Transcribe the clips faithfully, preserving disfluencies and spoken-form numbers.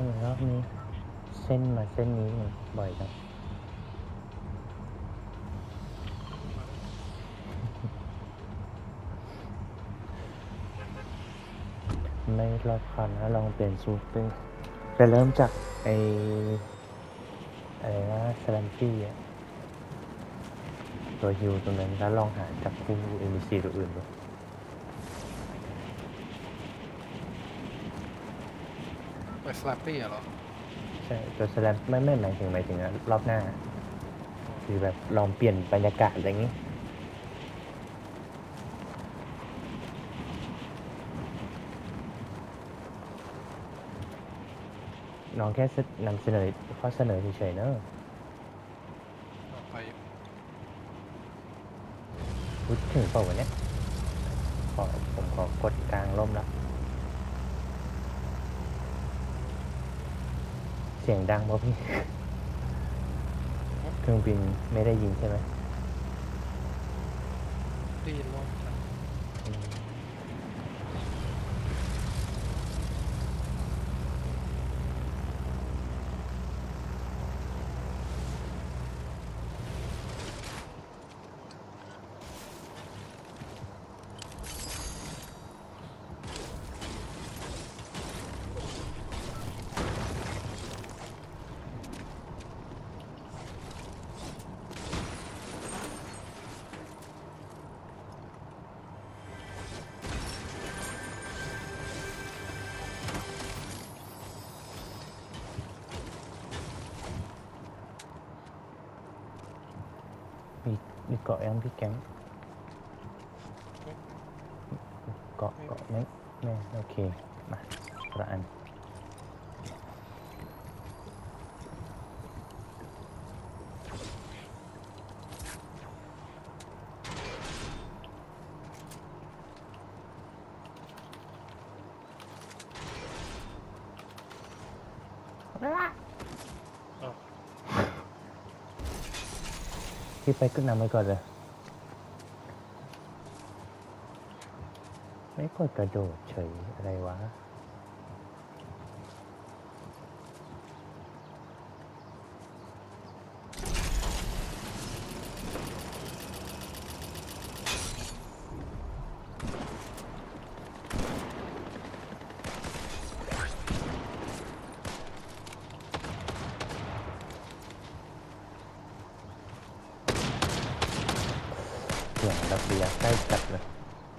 ำไมรอบนี้เส้นมาเส้นนี้มันบ่อยจังไม่รอบคันนะลองเปลี่ยนซูปไปจะเริ่มจากไออะไรนะสแลมปี้อะตัวฮิวตรงนั้นแล้วลองหาจับคู่ เอ็ม บี ซี ตัวอื่นดูเปิดสลับปี้เหรอใช่ตัวสแลมไม่ไม่หมายถึงหมายถึงรอบหน้าคือแบบลองเปลี่ยนบรรยากาศอะไรอย่างนี้น้องแค่นำเสนอข้อเสนอเฉยๆเนอะไปพูดถึงเปล่าวะเนี่ยขอผมขอกดกลางร่มแล้วเสียงดังป่ะพี่เครื่องบินไม่ได้ยินใช่ไหมได้ยินลมมีมีเกาะยังพี่แก๊งเกาะเกาะไม่ไม่โอเคมาละอันพี่ไปขึ้นนำไปก่อนเลยไม่กดกระโดดเฉยอะไรวะเสียงระเบียงใกล้จัดเลย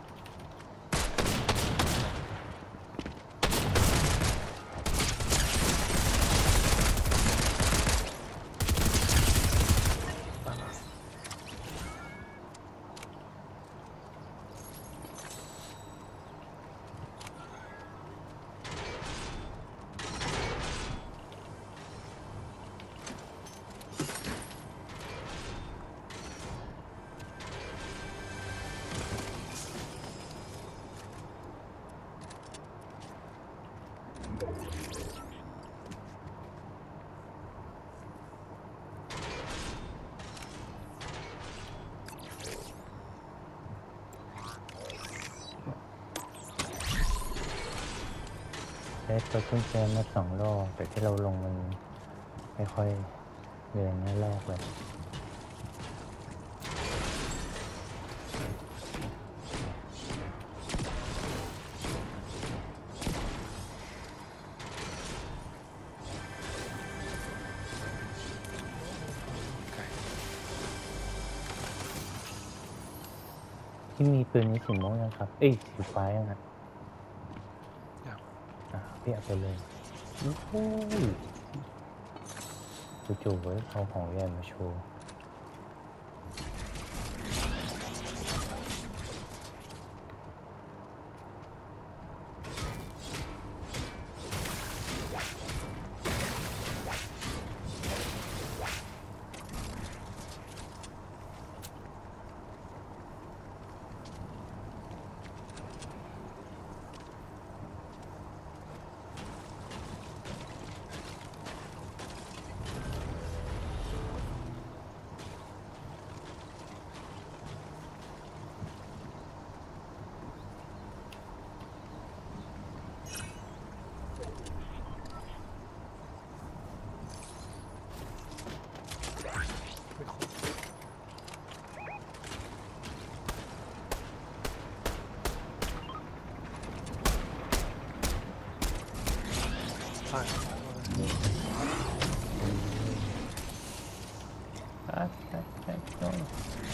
ได้ตัวขึ้นแจมาสองรอบแต่ที่เราลงมันไม่ค่อยเรียนนั่นแรกเลยที่มีปืนนี้สีม่วงยังครับเอ้ยสีฟ้ายังครับอ่ะพี่เอาไปเลยโอ้ยจู่ๆเว้ยเอาของใหญ่มาโชว์ใช่อ่ะอ่ะอ่ะโน่น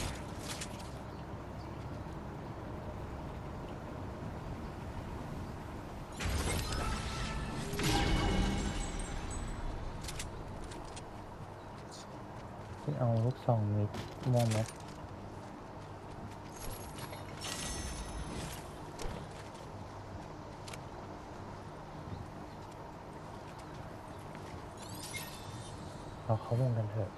ที่เอาลูกซองมีม่วงไหมเราเข้าวงกันเถอะ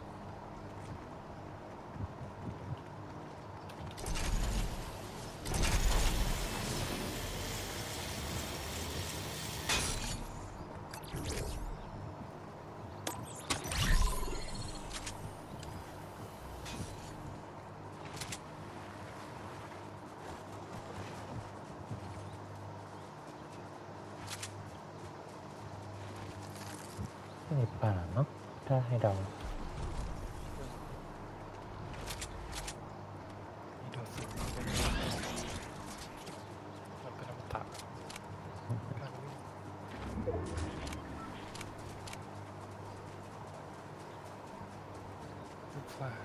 ในป่าเนาะถ้าให้เดามีโดดสูงมันเป็นอมตะการวิ่งลูกฟ้า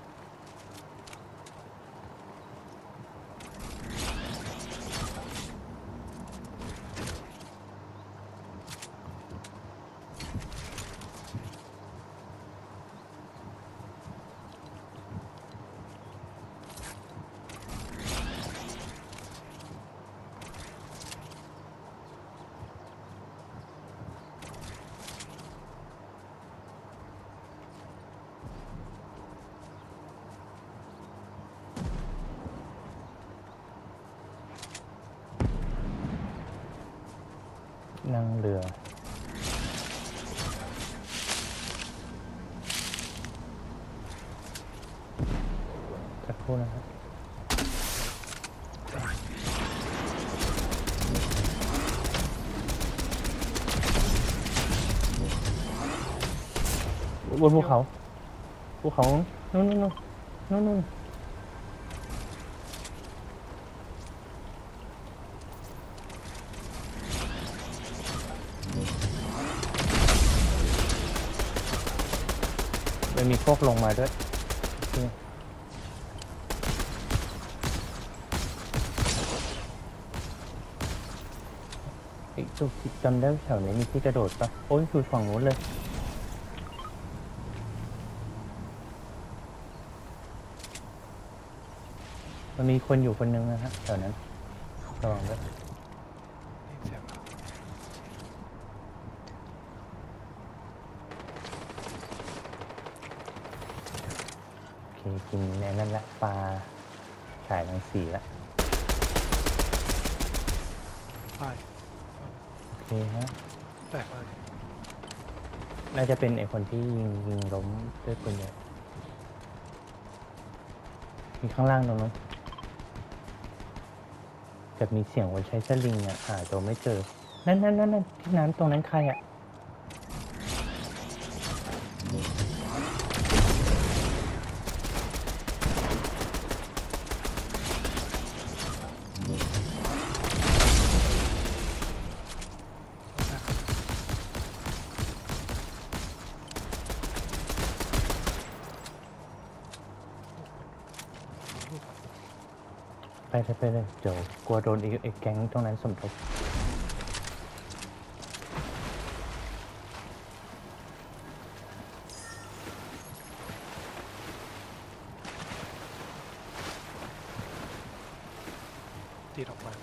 นั่งเรือสักครู่นะครับบนภูเขาภูเขานู่นนู่นนู่นนู่นมันมีพวกลงมาด้วยนี่ไอ้จุกจำได้แถวนี้มีที่กระโดดปะโอ้ยอยู่ฝั่งนู้นเลยมันมีคนอยู่คนนึงนะฮะแถวนั้นระวังด้วยได้ยินเสียงแล้วโอเคกินในนั่นละปลาฉายรังสีละใช่โอเคฮะแตกเลยน่าจะเป็นไอคนที่ยิงยิงล้มด้วยปืนใหญ่มีข้างล่างตรงนั้นจะมีเสียงว่าใช้สลิงอ่ะหาตัวไม่เจอ นั่นนั่นนั่นนั่นที่น้ำตรงนั้นใครอ่ะไปเลยไปเลยเดี๋ยวกลัวโดนไอ้ไอ้แก๊งตรงนั้นสมทบตีดออกมา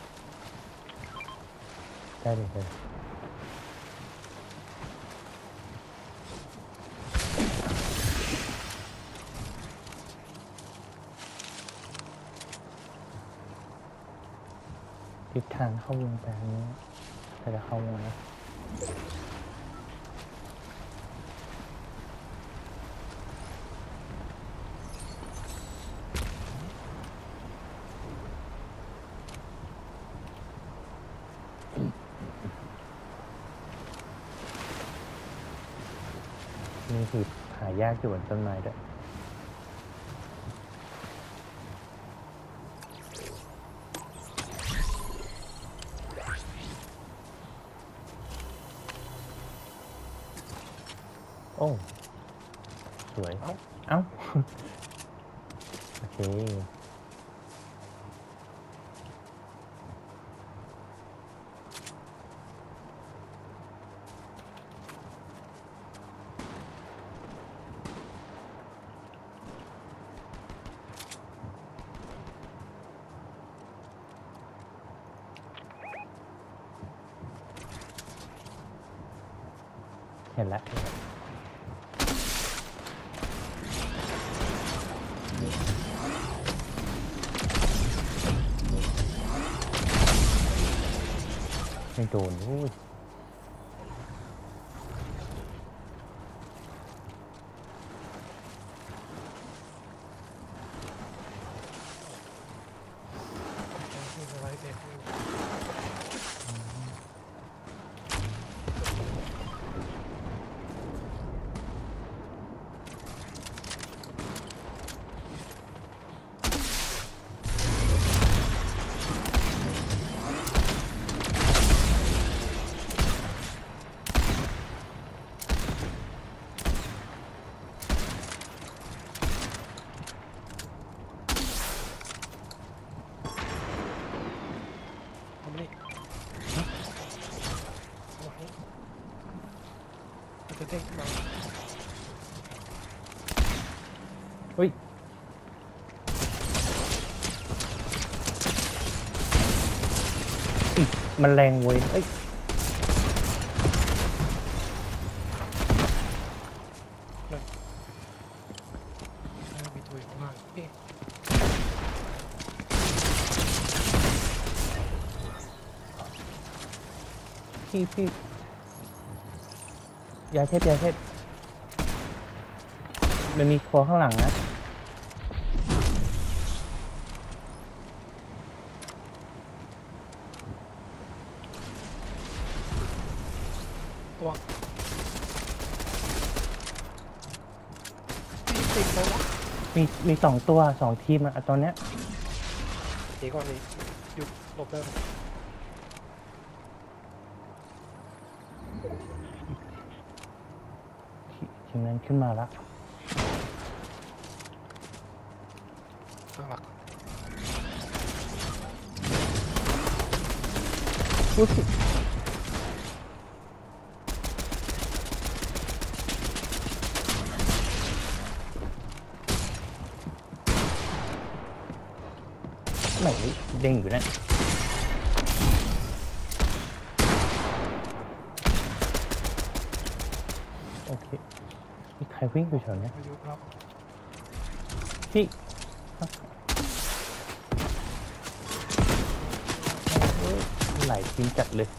ได้เลยเลยทิศทางเข้าวงไปทางนี้ถ้าจะเข้าวงนะมีหีบหายากอยู่บนต้นไม้ด้วยอ้สวยเอ้าเอ้า โอเค เห็นแล้วไม่โดนอุ้ยมีอะไรเด็ดอยู่ทำนี่เอาไว้มันจะเด้งขึ้นมาอุ้ยอิมันแรงเว้ยเอ้ยแล้วมีตัวอยู่ข้างล่างเอ๊ะพี่พี่ยาเทพยาเทพมันมีครัวข้างหลังนะตัวตีติดเลยวะมีมีสองตัวสองทีมอะตอนเนี้ยหนีก่อนหนีหยุดหลบได้ไหมทีทีมนั้นขึ้นมาแล้วข้างหลังอุ้ยไหนเด้งอยู่นั่นโอเคมีใครวิ่งอยู่แถวเนี้ยพายุครับพี่โอ้ยหลายทีมจัดเลย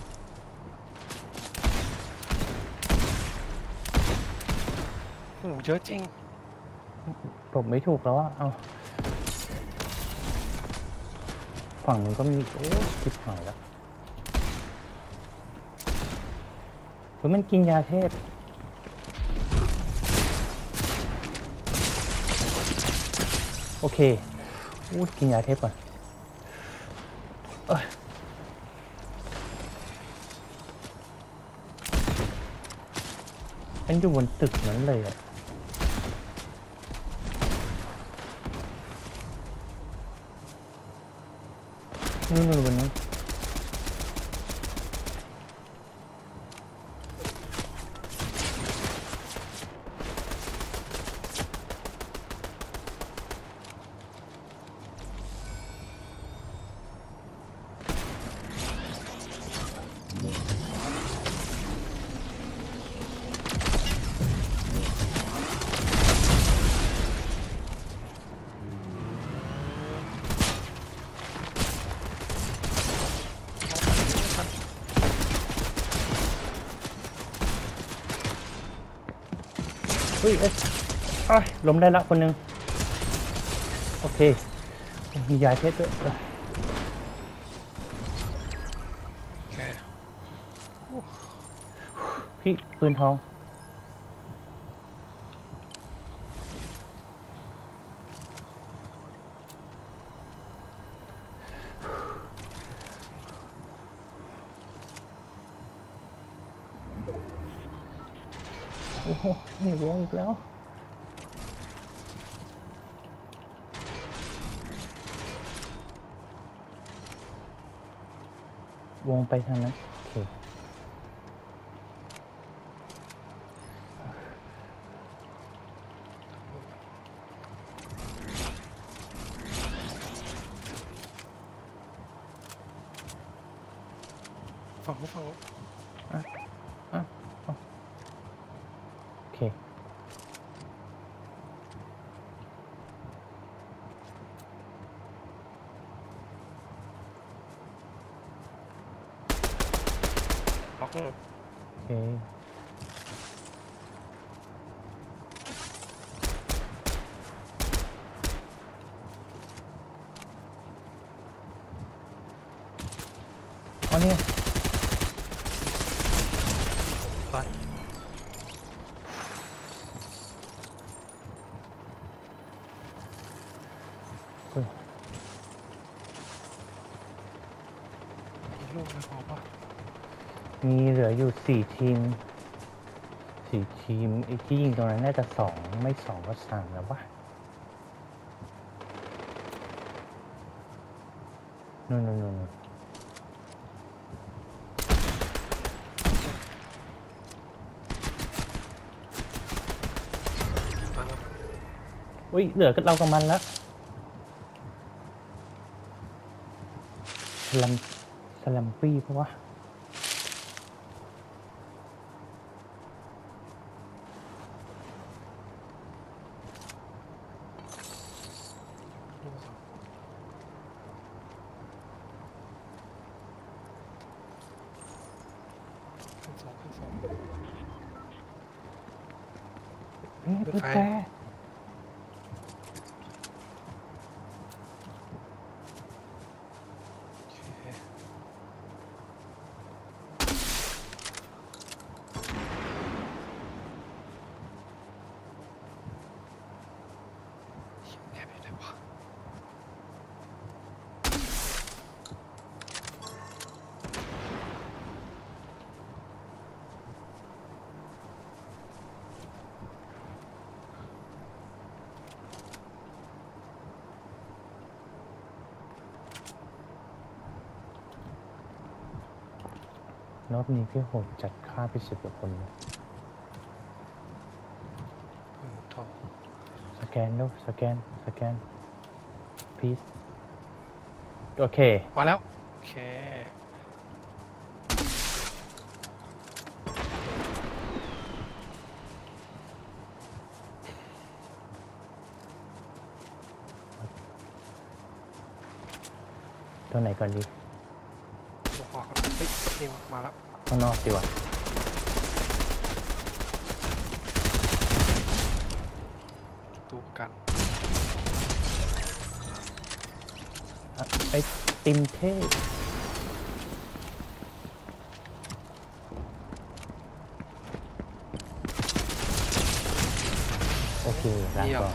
โอ้โหเยอะจริงผมไม่ถูกแล้วว่าเอาฝั่งนู้นก็มีโอ้คิดหายแล้วเฮ้ยมันกินยาเทพโอเคอู้กินยาเทพก่อนเอ้ยฉันอยู่บนตึกนั้นเลยอะนู่นๆบนนั้นเฮ้ยเอ้ยอ้ายล้มได้ละคนหนึ่งโอเคมียาเทพด้วยเอ้ยโอเคพี่ปืนทองโอ้โหหนีวงอีกแล้ว วงไปทางนั้นโอเคฝั่งนู้นฝั่งนู้นอ่ะอ่ะอ่ะโอเคล็อกเลยโอเค อ๋อเนี่ยไปเฮ้ยมีลูกไม่พอป่ะมีเหลืออยู่สี่ทีมสี่ทีมไอ้ที่ยิงตรงนั้นน่าจะสองไม่สองก็สามแล้ววะนู่นนู่นนู่นมาแล้วอุ้ยเหลือเรากับมันแล้วสลัมสลัมปี้เพราะว่าลูกสองขึ้นสองขึ้นสองเฮ้ยรถรถไฟแฟโอเคแอบอยู่ไหนวะรอบนี้พี่โหดจัดฆ่าไปสิบกว่าคนเลยอืมทองสแกนแล้วสแกน สแกน พีซโอเคมาแล้วโอเคตัวไหนก่อนดีตัวขวาก่อนเฮ้ยนี่มาแล้วข้างนอกดีกว่าตูกันอ่ะไอติมเท่โอเคลาเยี่ยมก่อนมา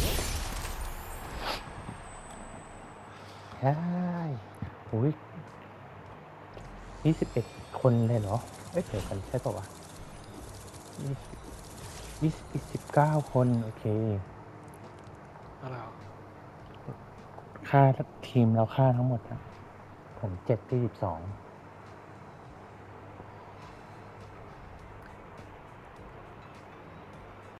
ใช่อุ้ยยี่สิบเอ็ดคนเลยเหรอ เอ้ยเดี๋ยวกันใช่ป่าวะยี่สิบยี่สิบสิบเก้าคน โอเคอะไรเหรอค่าทีมเราค่าทั้งหมดนะผมเจ็ดที่สิบสอง